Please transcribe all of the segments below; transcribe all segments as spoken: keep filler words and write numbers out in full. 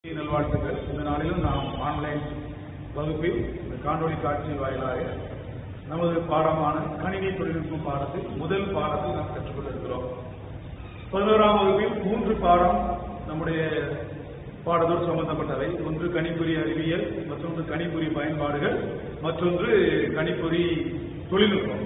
நல்வாழ்த்துக்கள். இந்த நாளிலும் நாம் ஆன்லைன் வகுப்பில் இந்த காணொலி காட்சி வாயிலாக நமது பாடமான கணினி தொழில்நுட்பம் பாடத்தில் முதல் பாடத்தை நாம் கற்றுக்கொள்ள இருக்கிறோம். பதினோராம் வகுப்பில் மூன்று பாடம் நம்முடைய பாடத்தோடு சம்பந்தப்பட்டவை. ஒன்று கணிப்பொறி அறிவியல், மற்றொன்று கணிப்பொறி பயன்பாடுகள், மற்றொன்று கணிப்பொறி தொழில்நுட்பம்.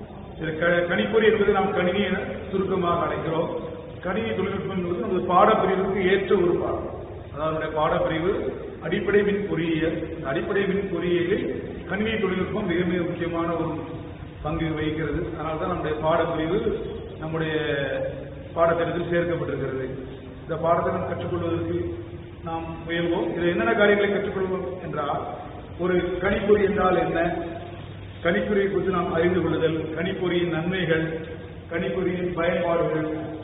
கணிப்பொறி என்பது நாம் கணினி என சுருக்கமாக அழைக்கிறோம். கணினி தொழில்நுட்பம் என்பது நமது பாடப்பிரிவுக்கு ஏற்ற ஒரு பாடம். அதாவது பாடப்பிரிவு அடிப்படை மின் பொறியியல். அடிப்படை மின் பொறியியலில் கணினி தொழில்நுட்பம் மிக மிக முக்கியமான ஒரு பங்கு வகிக்கிறது. அதனால்தான் நம்முடைய பாடப்பிரிவு நம்முடைய பாடத்திட்டத்தில் சேர்க்கப்பட்டிருக்கிறது. இந்த பாடத்தை நாம் கற்றுக்கொள்வதற்கு நாம் முயல்வோம். இதில் என்னென்ன காரியங்களை கற்றுக்கொள்வோம் என்றால், ஒரு கணிப்பொறி என்றால் என்ன, கணிப்பொறியை குறித்து நாம் அறிந்து கொள்ளுதல், கணிப்பொறியின் நன்மைகள், கணிப்பொறியின் பயன்பாடுகள்,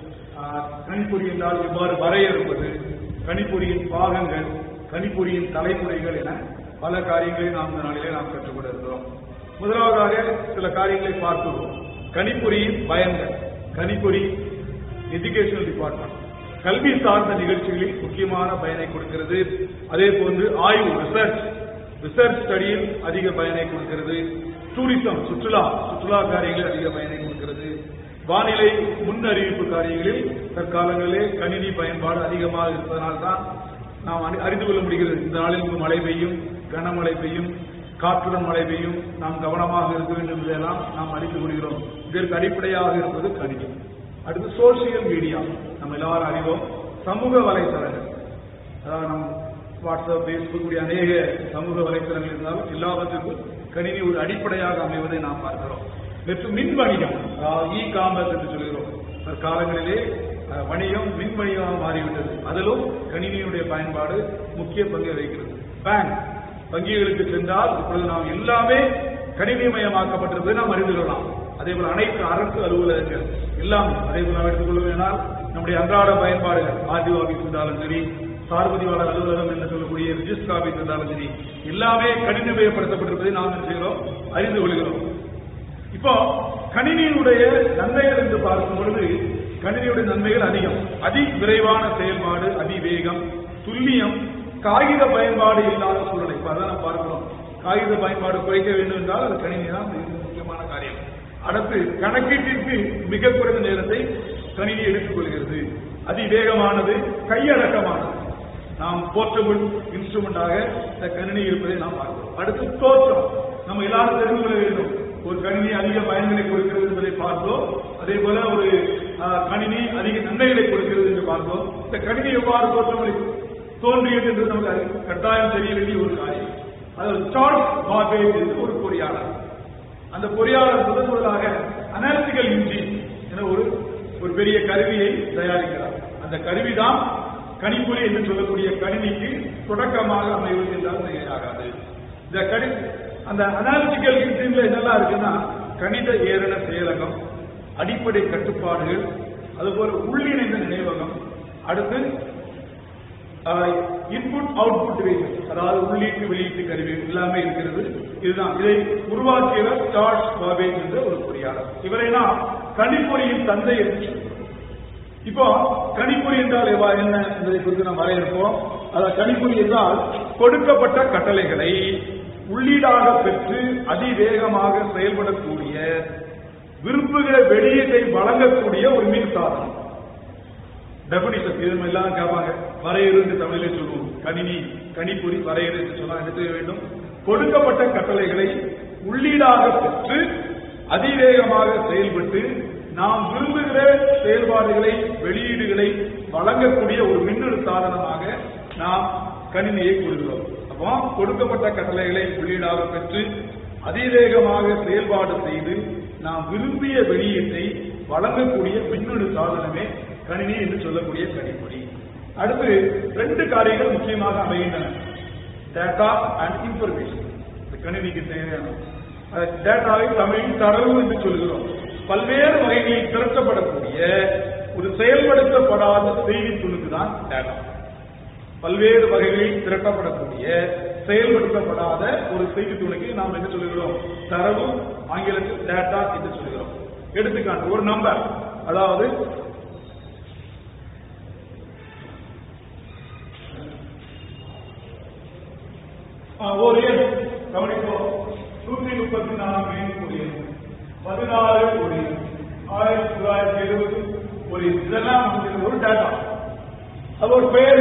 கணிப்பொறி என்றால் எவ்வாறு வரையறுப்பது, கணிப்பொறியின் பாகங்கள், கணிப்பொறியின் தலைமுறைகள் என பல காரியங்களை நாம் இந்த நாளிலே நாம் கற்றுக்கொள்ள இருக்கிறோம். முதலாவதாக சில காரியங்களை பார்க்கிறோம். கணிப்பொறியின் பயன்கள். கணிப்பொறி எஜுகேஷனல் டிபார்ட்மெண்ட் கல்வி சார்ந்த நிகழ்ச்சிகளில் முக்கியமான பயனை கொடுக்கிறது. அதே போன்று ஆய்வு ரிசர்ச் ரிசர்ச் ஸ்டடியில் அதிக பயனை கொடுக்கிறது. டூரிசம் சுற்றுலா சுற்றுலா காரியங்களில் அதிக பயனை கொடுக்கிறது. வானிலை முன்னறிவிப்பு காரியங்களில் தற்காலங்களிலே கணினி பயன்பாடு அதிகமாக இருப்பதனால்தான் நாம் அறிந்து கொள்ள முடிகிறது. இந்த நாளில் மழை பெய்யும், கனமழை பெய்யும், காற்றுடன் மழை பெய்யும், நாம் கவனமாக இருக்க வேண்டும் என்றெல்லாம் நாம் அறிந்து கொள்கிறோம். இதற்கு அடிப்படையாக இருப்பது கணினி. அடுத்து சோசியல் மீடியா. நம்ம எல்லாரும் அறிவோம். சமூக வலைத்தளங்கள், அதாவது நம் வாட்ஸ்அப், பேஸ்புக் அநேக சமூக வலைத்தளங்கள் இருந்தாலும் எல்லாவற்றுக்கும் கணினி ஒரு அடிப்படையாக அமைவதை நாம் பார்க்கிறோம். மின் வணிகம், இ காமர்ஸ் என்று சொல்கிறோம். காலங்களிலே வணிகம் மின் வணிகமாக மாறிவிட்டது. அதிலும் கணினியுடைய பயன்பாடு முக்கிய பங்கை வகிக்கிறது. பேங்க், வங்கிகளுக்கு சென்றால் இப்பொழுது நாம் எல்லாமே கணினிமயமாக்கப்பட்டிருப்பதை நாம் அறிந்து கொள்ளலாம். அதே போல அனைத்து அரசு அலுவலகங்கள் எல்லாம் அதே போல நாம் எடுத்துக் கொள்வதனால் நம்முடைய அன்றாட பயன்பாடுகள், ஆர்டிஓ ஆபீஸ் இருந்தாலும் சரி, சார்பதிவாளர் அலுவலகம் என்று சொல்லக்கூடிய ரிஜிஸ்டர் ஆபீஸ் இருந்தாலும் சரி, எல்லாமே கணினிமயப்படுத்தப்பட்டிருப்பதை நாம் செய்கிறோம், அறிந்து கொள்கிறோம். இப்போ கணினியினுடைய நன்மைகள் என்று பார்க்கும் பொழுது கணினியுடைய நன்மைகள் அதிகம். அதி விரைவான செயல்பாடு, அதிவேகம், துல்லியம், காகித பயன்பாடு இல்லாத சூழலை அதான் பார்க்கிறோம். காகித பயன்பாடு குறைக்க வேண்டும் என்றால் அது கணினி தான் முக்கியமான காரியம். அடுத்து கணக்கீட்டிற்கு மிக குறைந்த நேரத்தை கணினி எடுத்துக் கொள்கிறது. அதிவேகமானது, கையடக்கமானது. நாம் போர்ட்டபிள் இன்ஸ்ட்ருமெண்டாக இந்த கணினி இருப்பதை நாம் பார்க்கிறோம். அடுத்து தோற்றம். நம்ம எல்லாரும் தெரிந்து கொள்ள வேண்டும். ஒரு கணினி அதிக பயன்களை கொடுக்கிறது என்பதை பார்த்தோம். அதே போல ஒரு கணினி அதிக நன்மைகளை கொடுக்கிறது என்று பார்த்தோம். இந்த கணினி எவ்வாறு தோற்றம் தோன்றியது என்று நமக்கு கட்டாயம் தெரிய வேண்டிய ஒரு காரியம். அது சார்ல்ஸ் பாபேஜ் என்று ஒரு பொறியாளர். அந்த பொறியாளர் முதன் முதலாக அனாலிட்டிக்கல் இன்ஜின் என ஒரு ஒரு பெரிய கருவியை தயாரிக்கிறார். அந்த கருவிதான் கணிப்பொறி என்று சொல்லக்கூடிய கணினிக்கு தொடக்கமாக அமைவது என்றால் தயாராகாது. இந்த கணி அந்த அனாலிட்டிக்கல் இன்ஜின்ல என்னெல்லாம் இருக்குன்னா, கணித ஏரண செயலகம், அடிப்படை கட்டுப்பாடுகள், அதுபோல உள்ளிணைந்த நினைவகம், அடுத்து இன்புட் அவுட்புட் டிவைஸ், அதாவது உள்ளீட்டு வெளியீட்டு கருவி எல்லாமே இருக்கிறது. இதுதான் இதை உருவாக்கியவர் சார்ல்ஸ் பாபேஜ் என்ற ஒரு பொறியாளர். இவரை நாம் கணிப்பொறியின் தந்தை என்று சொல்கிறோம். இப்போ கணிப்பொறி என்றால் என்ன என்பதை குறித்து நாம் வரையறுப்போம். அதாவது கணிப்பொறி என்றால் கொடுக்கப்பட்ட கட்டளைகளை உள்ளீடாக பெற்று அதிவேகமாக செயல்படக்கூடிய, விரும்புகிற வெளியீட்டை வழங்கக்கூடிய ஒரு மின் சாதனம். டெபினிஷன் இது எல்லாம் கேட்பாங்க. வரையறு என்று தமிழிலே சொல்லுவோம். கணினி கணிப்பொறி வரையறு என்று சொன்னால் என்ன செய்ய வேண்டும்? கொடுக்கப்பட்ட கட்டளைகளை உள்ளீடாக பெற்று அதிவேகமாக செயல்பட்டு நாம் விரும்புகிற செயல்பாடுகளை, வெளியீடுகளை வழங்கக்கூடிய ஒரு மின்னணு சாதனமாக நாம் கணினியை கூறுகிறோம். அப்போ கொடுக்கப்பட்ட கட்டளைகளை உள்ளீடாக பெற்று அதிவேகமாக செயல்பாடு செய்து நாம் விரும்பிய வெளியீட்டை வழங்கக்கூடிய மின்னணு சாதனமே கணினி என்று சொல்லக்கூடிய கணிப்பொறி. அடுத்து ரெண்டு காரியங்கள் முக்கியமாக அமைகின்றன. Data and information. கணினிக்கு தேவையான டேட்டாவை தமிழில் தரவு என்று சொல்கிறோம். பல்வேறு வகைகளில் திரட்டப்படக்கூடிய ஒரு செயல்படுத்தப்படாத செய்தி துணுக்கு தான் டேட்டா. பல்வேறு வகைகளில் திரட்டப்படக்கூடிய செயல்படுத்தப்படாத ஒரு செய்தி துணுக்கு நாம் என்ன சொல்கிறோம்? தரவு, ஆங்கிலத்தில் டேட்டா என்று சொல்கிறோம். எடுத்துக்காட்டு ஒரு நம்பர், அதாவது ஒரு எண் கவனிப்போம். நூற்றி முப்பத்தி நான்கு ஒரு எண், பதினாறு ஒரு எண், ஆயிரத்தி தொள்ளாயிரத்தி எழுபது ஒரு எண். இதெல்லாம் ஒரு டேட்டா. அது ஒரு பெயர்.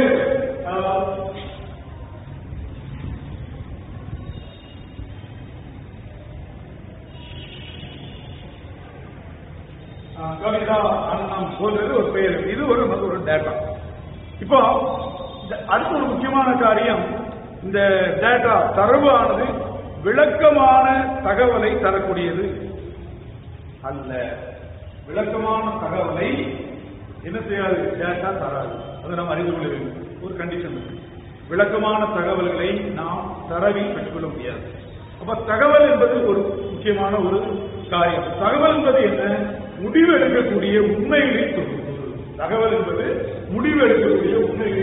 கவிதா அண்ணம் போன்றது ஒரு பெயர். இது ஒரு ஒரு டேட்டா. இப்போ அடுத்த ஒரு முக்கியமான காரியம், இந்த டேட்டா தரவு ஆனது விளக்கமான தகவலை தரக்கூடியது அல்ல. விளக்கமான தகவலை என்ன செய்யாது? டேட்டா தராது. அதை நாம் அறிந்து கொள்ள வேண்டும். ஒரு கண்டிஷன், விளக்கமான தகவல்களை நாம் தரவில் பெற்றுக்கொள்ள முடியாது. அப்ப தகவல் என்பது ஒரு முக்கியமான ஒரு காரியம். தகவல் என்பது என்ன? முடிவு எடுக்கக்கூடிய உண்மைகளை தொகுப்பு. தகவல் என்பது முடிவு எடுக்கக்கூடிய உண்மைகளை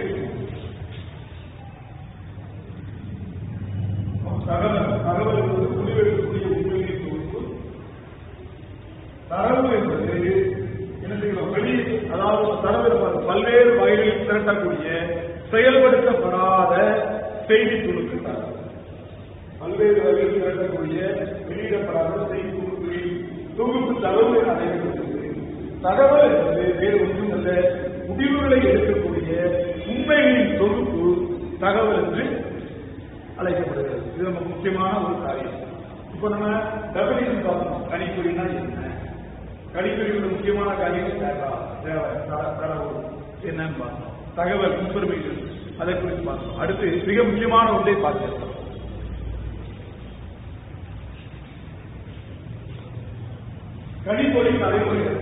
தகவல் தகவல் என்பது முடிவு எடுக்கக்கூடிய உண்மைகளை தொகுப்பு. தரவு என்பது என்ன செய்யணும்? வெளி அதாவது தரவு பல்வேறு வகைகளில் திரட்டக்கூடிய செயல்படுத்தப்படாத செய்தி துணுக்கு தரவு. பல்வேறு வகையில் திரட்டக்கூடிய வெளியிடப்படாத செய்தி துணுக்குகளில் தொகுப்பு தரவு அடையப்படுகிறது. தகவல் என்பது வேறு ஒன்றும் அல்ல, முடிவுகளை எடுக்கக்கூடிய உண்மைகளின் தொகுப்பு தகவல் என்று அழைக்கப்படுகிறது. இது ரொம்ப முக்கியமான ஒரு காரியம். இப்ப நம்ம டெபினிஷன் பார்க்கணும். கணிப்பொறினா என்ன? கணிப்பொறியோட முக்கியமான காரியம் தரவு என்னன்னு பார்க்கணும். தகவல் இன்ஃபர்மேஷன் அதை குறித்து பார்க்கணும். அடுத்து மிக முக்கியமான ஒன்றை பார்க்கிறோம். கணிப்பொறி நடைமுறைகள்.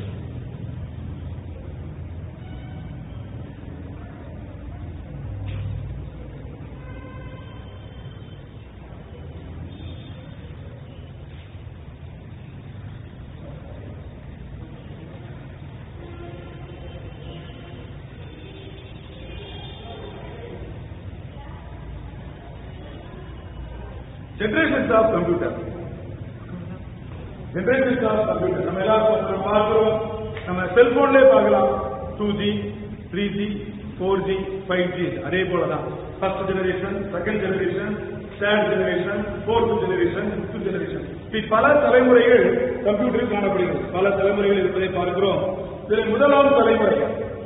Generations of computer. Generations of computer நம்ம எல்லாரும் பார்க்கிறோம். நம்ம செல்போன்லேயே பார்க்கலாம். Two G, three G, four G, five G. அதே போலதான் first generation, second generation, third generation, fourth generation, fifth generation. இப்படி பல தலைமுறைகள் கம்ப்யூட்டரில் காணப்படுகிறது. பல தலைமுறைகள் இருப்பதை பார்க்கிறோம். இதில் முதலாம் தலைமுறை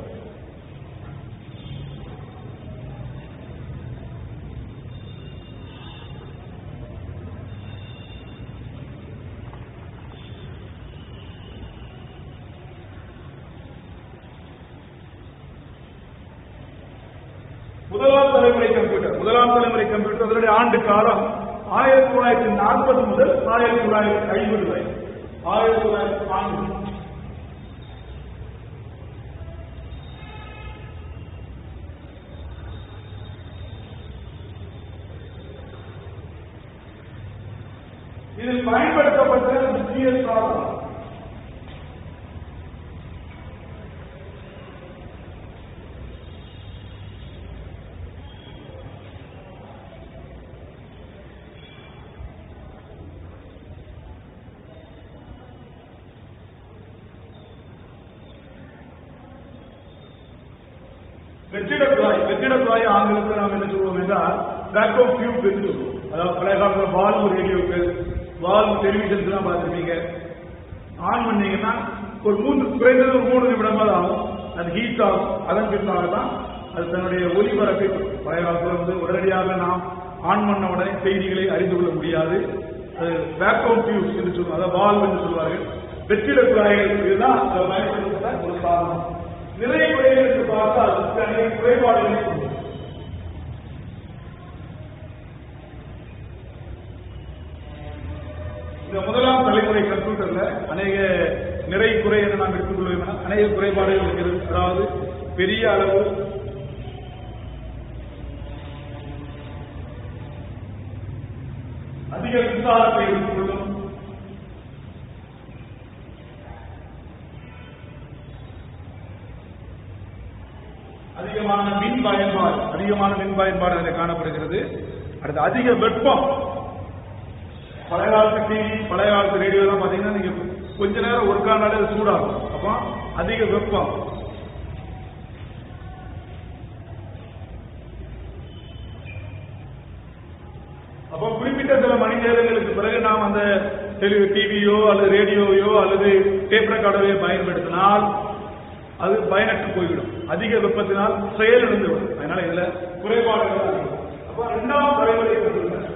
முதலாம் தலைமுறை கம்ப்யூட்டர். முதலாம் தலைமுறை கம்ப்யூட்டர் அதனுடைய ஆண்டு காலம் ஆயிரத்தி தொள்ளாயிரத்தி நாற்பது முதல் ஆயிரத்தி தொள்ளாயிரத்தி ஐம்பது வரை. ஆயிரத்தி தொள்ளாயிரத்தி ஐம்பது இதில் பயன்படுத்தப்பட்ட முக்கிய சாதனம் வெற்றிட குழாய். வெற்றிட குழாய் ஆங்கிலத்தில் நாம் என்ன சொல்லுவோம் என்றால் வேக்யூம் டியூப் என்று சொல்லுவோம். அதாவது பழைய காலத்தில் வால்வு ரேடியோக்கள், வால்வு டெலிவிஷன்ஸ் எல்லாம் பார்த்துருப்பீங்க. ஆன் பண்ணீங்கன்னா ஒரு மூன்று குறைந்தது ஒரு மூணு நிமிடமாக ஆகும். அது ஹீட் ஆகும். அதன் பின்னாக தான் அது தன்னுடைய ஒலிபரப்பை. பழைய காலத்தில் வந்து உடனடியாக நாம் ஆன் பண்ண உடனே செய்திகளை அறிந்து கொள்ள முடியாது. அது வேக்யூம் டியூப் என்று சொல்லுவோம். அதாவது வால்வு என்று சொல்வார்கள். வெற்றிட குழாய்கள் இதுதான் பயன்படுத்தப்பட்ட ஒரு சாதனம். நிறைய குறைகள் என்று பார்த்தால் அநேக குறைபாடுகளை கொண்டு இந்த முதலாம் தலைமுறை கம்ப்யூட்டர்ல அநேக நிறை குறை என்று நாம் எடுத்துக்கொள்வோம். அநேக குறைபாடுகள் இருக்கிறது. அதாவது பெரிய அளவு அதிக மின்சாரத்தை எடுத்துக்கொள்ளும். அதிகமான மின் பயன்பாடு அதிகமான மின் பயன்பாடு அதில் காணப்படுகிறது. அடுத்து அதிக வெப்பம். பழைய காலத்து டிவி, பழைய காலத்து ரேடியோ எல்லாம் பாத்தீங்கன்னா நீங்க கொஞ்ச நேரம் ஒரு கால சூடாகும். அப்போ அதிக வெப்பம். அப்போ குறிப்பிட்ட சில மணி நேரங்களுக்கு பிறகு நாம் அந்த டிவியோ அல்லது ரேடியோவையோ அல்லது டேப் ரெக்கார்டரையோ பயன்படுத்தினால் அது பயனற்று போய்விடும். அதிக வெப்பத்தினால் செயலிழந்து விடும். அதனால இதுல குறைபாடுகள். அப்ப இரண்டாம் தலைமுறை கம்ப்யூட்டர்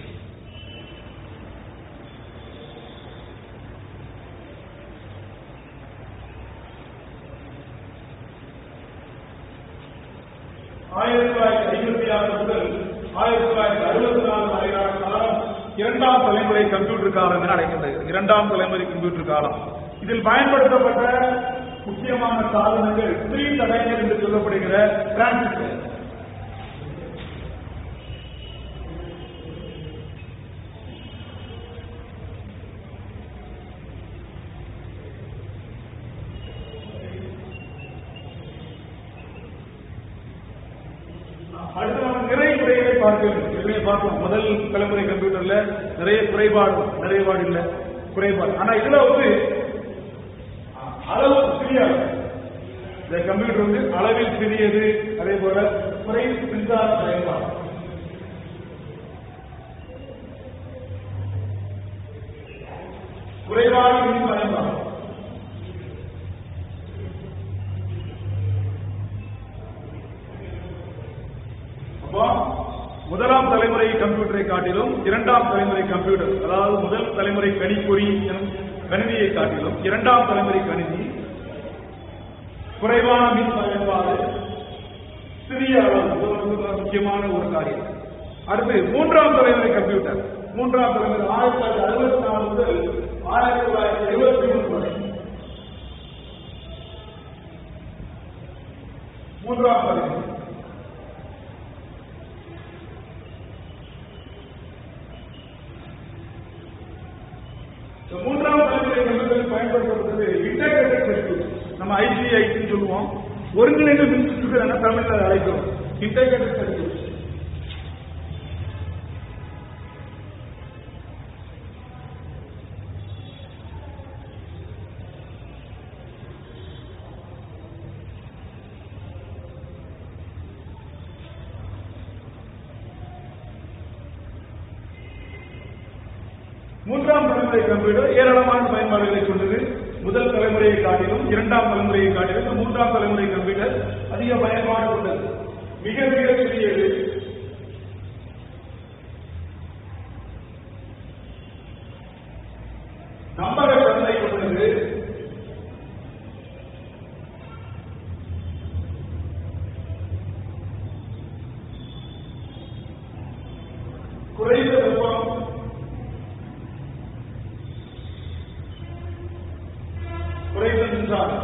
ஆயிரத்தி தொள்ளாயிரத்தி ஐம்பத்தி ஆறு முதல் ஆயிரத்தி தொள்ளாயிரத்தி அறுபத்தி நாலு வரையிலான காலம் இரண்டாம் தலைமுறை கம்ப்யூட்டர் காலம் என அழைக்கின்றது. இரண்டாம் தலைமுறை கம்ப்யூட்டர் காலம். இதில் பயன்படுத்தப்பட்ட முக்கியமான சாதனங்கள் த்ரீ தடைகள் என்று சொல்லப்படுகிற டிரான்சிஸ்டர். அடுத்து நம்ம நிறைய குறைகளை பார்க்கிறோம். முதல் தலைமுறை கம்ப்யூட்டர்ல நிறைய குறைபாடு நிறைபாடு இல்லை குறைபாடு. ஆனா இதுல வந்து அளவு சிறியது. இந்த கம்ப்யூட்டர் வந்து அளவில் சிறியது. அதே போல குறை மின்சார பயன்பாடு. குறைவான மின் பயன்பாடு. முதலாம் தலைமுறை கம்ப்யூட்டரை காட்டிலும் இரண்டாம் தலைமுறை கம்ப்யூட்டர், அதாவது முதல் தலைமுறை கணிப்பொறி கணினியை காட்டிலும் இரண்டாம் தலைமுறை கணினி குறைவான மின் பயன்பாடு, சிறிய அளவு, முக்கியமான ஒரு காரியம். அடுத்து மூன்றாம் தலைமுறை கம்ப்யூட்டர். மூன்றாம் தலைமுறை ஆயிரத்தி தொள்ளாயிரத்தி அறுபத்தி நாலு முதல் ஆயிரத்தி தொள்ளாயிரத்தி எழுபத்தி மூணு வரை மூன்றாம் தலைமுறை. மூன்றாம் தலைமுறை கம்ப்யூட்டர் பயன்படுத்தப்படுவது இன்டகிரேட்டட் சர்க்யூட். நம்ம ஐசிஐசி சொல்லுவோம். ஒருங்கிணைந்த மின் சுற்றுகள் தமிழில் அழைக்கிறோம். Integrated circuit. மூன்றாம் தலைமுறை கம்ப்யூட்டர் ஏராளமான பயன்பாடுகளை கொண்டது. முதல் தலைமுறையை காட்டிலும் இரண்டாம் தலைமுறையை காட்டிலும் மூன்றாம் தலைமுறை கம்ப்யூட்டர் அதிக பயன்பாடு கொண்டது. மிக மிக சிறியது. நம்பகத்தன்மை கொண்டது. குறைந்த வெப்பம், குறைந்த மின்சாரம்.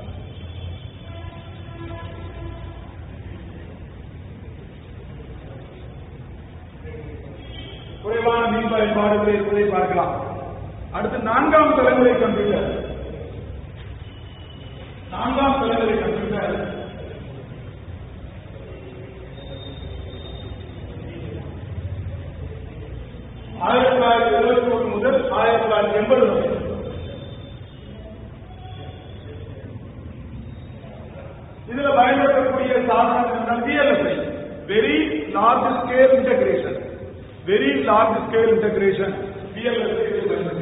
குறைவான மின் பயன்பாடுகளை இருப்பதை பார்க்கலாம். அடுத்து நான்காம் தலைமுறை கம்ப்யூட்டர். நான்காம் தலைமுறை கம்ப்யூட்டர் ஆயிரத்தி தொள்ளாயிரத்தி எழுபத்தி ஒன்று முதல் ஆயிரத்தி தொள்ளாயிரத்தி எண்பது வரை. இதுல பயன்படுத்தக்கூடிய சாதனம் VLSI, very large scale integration. Very large scale integration VLSI பயன்படுத்தி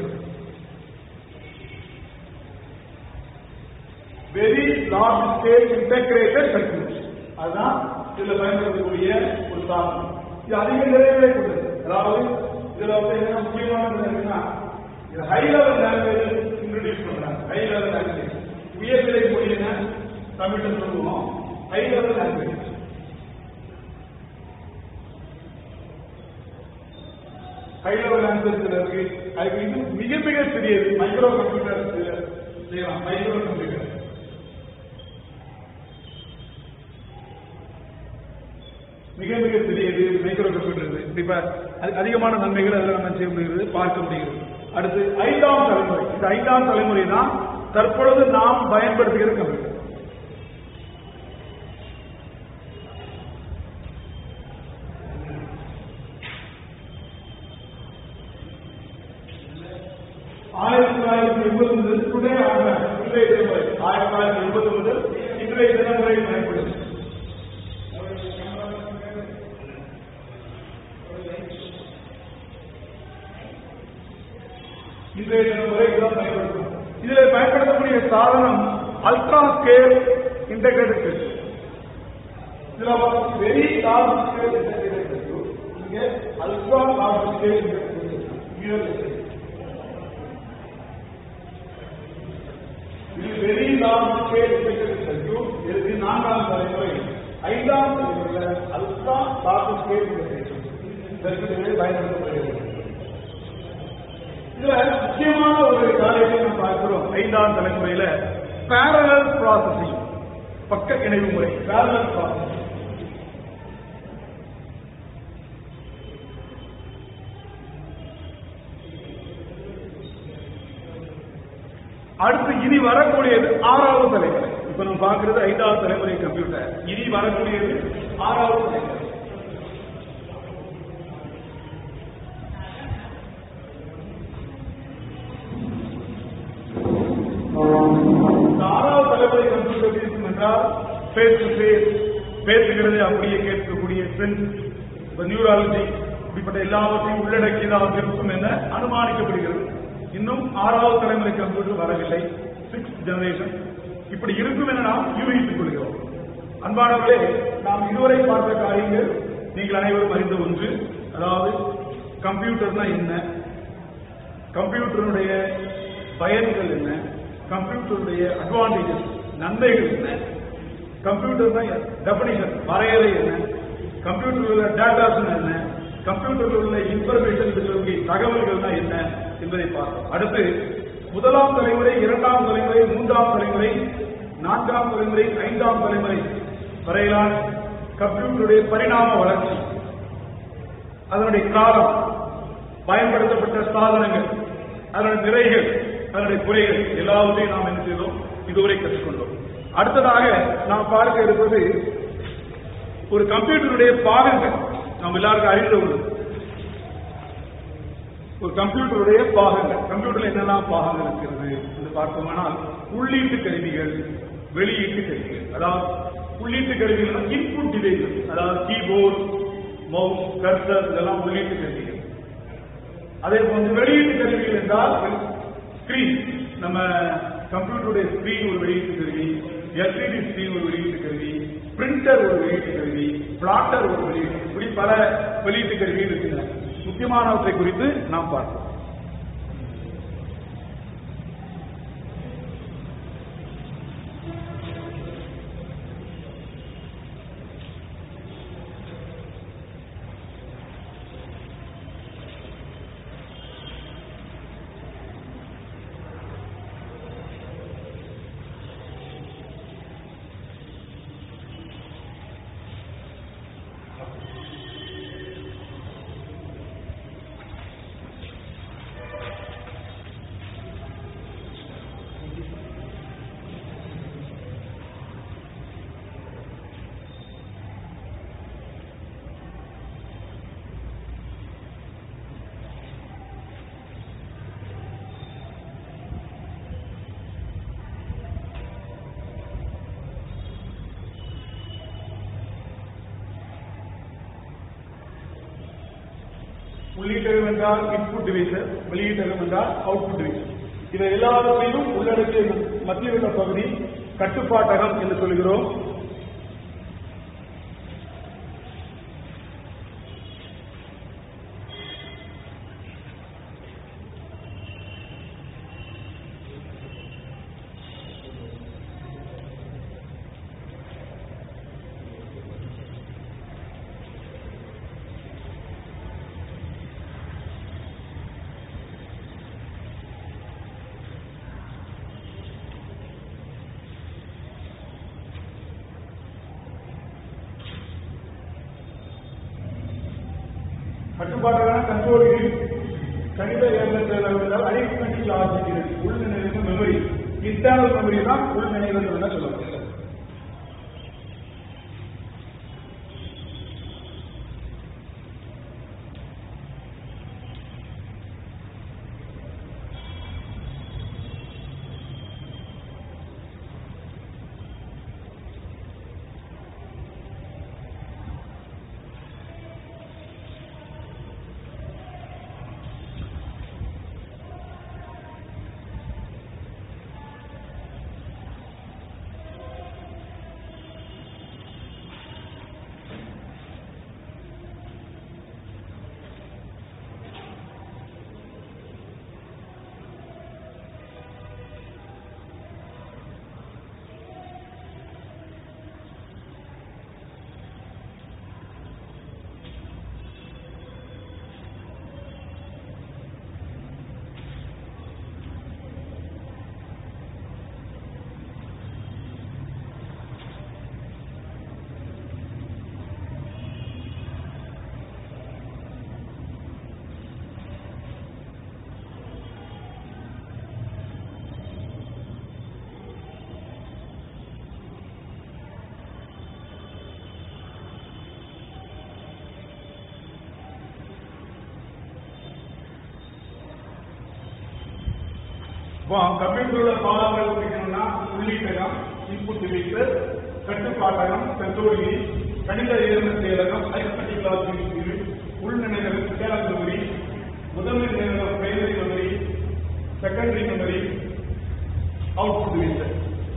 very large scale integrated circuit. அதுதான் இதுல பயன்படுத்தக்கூடிய ஒரு சாதனம். இது அதிக நிறைவே கொண்டது. அதாவது இதுல வந்து என்ன முக்கியமானது இருக்குன்னா, ஹை லெவல் லாங்குவேஜ் இன்ட்ரோடியூஸ் பண்றாங்க. ஹை லெவல் லாங்குவேஜ் உயர்நிலை மொழியின கம்ப்யூட்டர் சொல்லுவோம். High level language high level language இருக்கு. அது இது மிக மிக சிறியது. மைக்ரோ கம்ப்யூட்டர் செய்யலாம். மைக்ரோ கம்ப்யூட்டர் மிக மிக சிறியது. மைக்ரோ கம்ப்யூட்டர் கண்டிப்பா அதிகமான நன்மைகள் அதில் நம்ம செய்ய முடிகிறது, பார்க்க முடிகிறது. அடுத்து ஐந்தாம் தலைமுறை. இந்த ஐந்தாம் தலைமுறை தான் தற்பொழுது நாம் பயன்படுத்துகிற கம்ப்யூட்டர். ஆயிரத்தி தொள்ளாயிரத்தி எண்பது முதல் இன்றைய தலைமுறை ஆயிரத்தி தொள்ளாயிரத்தி எண்பது முதல் இன்றைய தலைமுறை பயன்படுது. இன்றைய தலைமுறை இதுதான் பயன்படுத்தும். இதில் பயன்படுத்தக்கூடிய சாதனம் அல்ட்ரா ஸ்கேல் இன்டகிரேட்டட் சர்க்யூட். இதுல very large scale integrated circuit, இங்க ultra large scale integrated circuit. இது very large scale integrated circuit. இது நான்காம் தலைமுறை. ஐந்தாம் தலைமுறையில் ultra large scale integrated circuit பயன்படுத்தப்படுகிறது. இதுல முக்கியமான ஒரு காரியத்தை நாம் பார்க்கிறோம். ஐந்தாம் தலைமுறையில parallel processing, பக்க இணைவு முறை, parallel processing. அடுத்து இனி வரக்கூடியது ஆறாவது தலைமுறை. இப்ப நம்ம பார்க்கிறது ஐந்தாவது தலைமுறை கம்ப்யூட்டர். இனி வரக்கூடியது ஆறாவது தலைமுறை. ஆறாவது தலைமுறை கம்ப்யூட்டர் இருக்கும் என்றால் பேஸ் டு பேஸ், பேசுகிறது அப்படியே கேட்கக்கூடிய சென்ஸ், நியூராலஜி, இப்படிப்பட்ட எல்லாவற்றையும் உள்ளடக்கியதாக இருக்கும் என அனுமானிக்கப்படுகிறது. இன்னும் ஆறாவது தலைமுறை கம்ப்யூட்டர் வரவில்லை, சிக்ஸ்த் ஜெனரேஷன். இப்படி இருக்கும் என நாம் யூகித்துக் கொள்கிறோம். அன்பானவர்களே, நாம் இதுவரை பார்த்த காரியங்கள் நீங்கள் அனைவரும் அறிந்த ஒன்று. அதாவது கம்ப்யூட்டர்னா என்ன, கம்ப்யூட்டருடைய பயன்கள் என்ன, கம்ப்யூட்டருடைய அட்வான்டேஜஸ், நன்மைகள் என்ன, கம்ப்யூட்டர் டெபினிஷன், வரையறை என்ன, கம்ப்யூட்டரில் உள்ள டேட்டாஸ் என்ன, கம்ப்யூட்டரில் உள்ள இன்ஃபர்மேஷன், தகவல்கள் என்ன என்பதை பார்த்தோம். அடுத்து முதலாம் தலைமுறை, இரண்டாம் தலைமுறை, மூன்றாம் தலைமுறை, நான்காம் தலைமுறை, ஐந்தாம் தலைமுறை வரையிலான கம்ப்யூட்டருடைய பரிணாம வளர்ச்சி, அதனுடைய காலம், பயன்படுத்தப்பட்ட சாதனங்கள், அதனுடைய நிறைகள், அதனுடைய குறைகள் எல்லாவற்றையும் நாம் என்ன செய்தோம், இதுவரை கற்றுக்கொண்டோம். அடுத்ததாக நாம் பார்க்க இருப்பது ஒரு கம்ப்யூட்டருடைய பாகங்கள். நாம் எல்லாருக்கும் அறிந்த ஒன்று, ஒரு கம்ப்யூட்டருடைய பாகங்கள். கம்ப்யூட்டர்ல என்னெல்லாம் பாகங்கள் இருக்கிறது என்று பார்த்தோம்னால், உள்ளீட்டு கருவிகள், வெளியீட்டு கருவிகள். அதாவது உள்ளீட்டு கருவிகள் இன்புட் டிவைசஸ், அதாவது கீபோர்ட், மவுஸ், கர்சர், இதெல்லாம் உள்ளீட்டு கருவிகள். அதே போன்று வெளியீட்டு கருவிகள் என்றால் ஸ்கிரீன், நம்ம கம்ப்யூட்டருடைய ஸ்கிரீன் ஒரு வெளியீட்டு கருவி, எல்சிடி ஸ்கிரீன் ஒரு வெளியீட்டு கருவி, பிரிண்டர் ஒரு வெளியீட்டு கருவி, பிளாட்டர் ஒரு வெளியீட்டு, இப்படி பல வெளியீட்டு கருவிகள் இருக்கின்றன. முக்கியமானவற்றை குறித்து நாம் பார்ப்போம். உள்ளீட்டகம் என்றால் இன்புட் டிவைசஸ், வெளியீட்டகம் என்றால் அவுட்புட் டிவைசஸ். இவை எல்லாவற்றையும் உள்ளடக்கிய மத்திய பகுதி கட்டுப்பாட்டகம் என்று சொல்கிறோம். கட்டுப்பாட்டான கண்ட்ரோல் யூனிட், கணித இயந்திரங்கள், அரித்மெட்டிக் லாஜிக் யூனிட், உள் நினைவு மெமரி, இன்டர்னல் மெமரி தான் உள் நினைவு சொல்லப்படுகிறது. இப்போ கம்ப்யூட்டரோட பாகங்கள் பிரிக்கணும்னா உள்ளீட்டகம், இன்புட் டிவைசஸ், கட்டுப்பாட்டகம், கண்ட்ரோல், கணித இயந்திர செயலகம், அரித்மெட்டிக் லாஜிக், உள் நினைவகம், இன்டர்னல் மெமரி, முதன்மை நினைவகம், primary memory, secondary memory, output devices.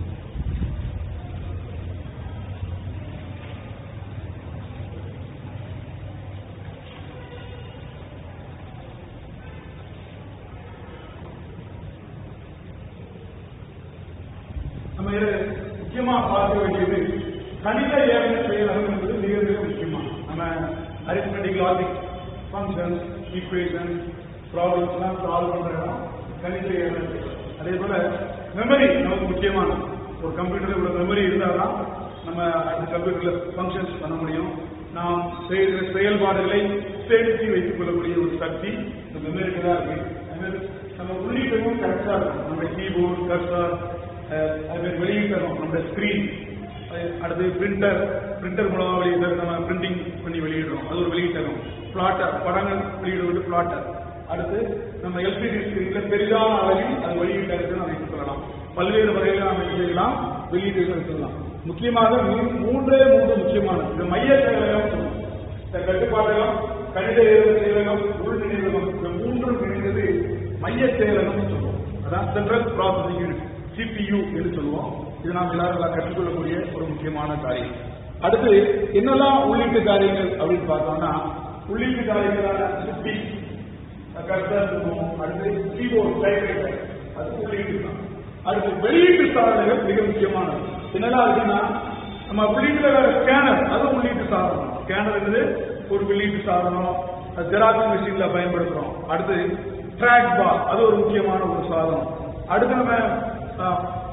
நம்ம முக்கியமா பார்க்க வேண்டியது கணித ஏவன செயலகம் என்பது மிக மிக முக்கியமா. நம்ம arithmetic logic, functions, equation, problems எல்லாம் சால்வ் பண்ற இடம் கணித ஏவன செயலகம். அதே போல மெமரி நமக்கு முக்கியமான ஒரு கம்ப்யூட்டர்ல உள்ள மெமரி இருந்தால்தான் நம்ம அந்த கம்ப்யூட்டர்ல ஃபங்க்ஷன்ஸ் பண்ண முடியும். நாம் செய்கிற செயல்பாடுகளை சேமித்து வைத்துக் கொள்ளக்கூடிய ஒரு சக்தி இந்த மெமரிக்கு தான் இருக்கு. நம்ம உள்ளீட்டும் கரெக்டா இருக்கும். நம்முடைய கீபோர்டு, கர்சர், அது வெளியிட்டணும், நம்முடைய ஸ்கிரீன், அடுத்து பிரிண்டர், பிரிண்டர் மூலமா வெளியிட்டர் நம்ம பிரிண்டிங் பண்ணி வெளியிடுறோம், அது ஒரு வெளியிட்டணும். பிளாட்டர், படங்கள் வெளியிடுவது பிளாட்டர். அடுத்து நம்ம எல்சிடி ஸ்கிரீன்ல பெரிதான அளவில் அது வெளியிட்டருக்கு நாம் வைத்துக் கொள்ளலாம். பல்வேறு வகையில் நாம் செய்யலாம், வெளியீட்டு சொல்லலாம். முக்கியமாக மூன்றே மூன்று முக்கியமானது. இந்த மைய செயலகம் சொல்லுவோம், இந்த கட்டுப்பாட்டகம், கணித செயலகம், உள் நினைவகம், இந்த மூன்றும் இணைந்தது மைய செயலகம் சொல்லுவோம். அதான் சென்ட்ரல் ப்ராசஸிங் யூனிட், சிபியு என்று சொல்லுவோம். இது நாம் எல்லாரும் கற்றுக்கொள்ளக்கூடிய ஒரு முக்கியமான காரியம். அடுத்து என்னெல்லாம் உள்ளீட்டு காரியங்கள் அப்படின்னு பார்த்தோம்னா, உள்ளீட்டு காரியங்களான சுட்டி, கர்சர் சொல்லுவோம். அடுத்து கீபோர்டு, டைப்ரைட்டர், அது உள்ளீட்டு தான். அடுத்து வெளியீட்டு சாதனங்கள் மிக முக்கியமானது. என்னெல்லாம் இருக்குன்னா, நம்ம உள்ளீட்டுல ஸ்கேனர், அது உள்ளீட்டு சாதனம். ஸ்கேனர் என்பது ஒரு வெளியீட்டு சாதனம், ஜெராக்ஸ் மிஷின்ல பயன்படுத்துறோம். அடுத்து ட்ராக் பார், அது ஒரு முக்கியமான ஒரு சாதனம். அடுத்து நம்ம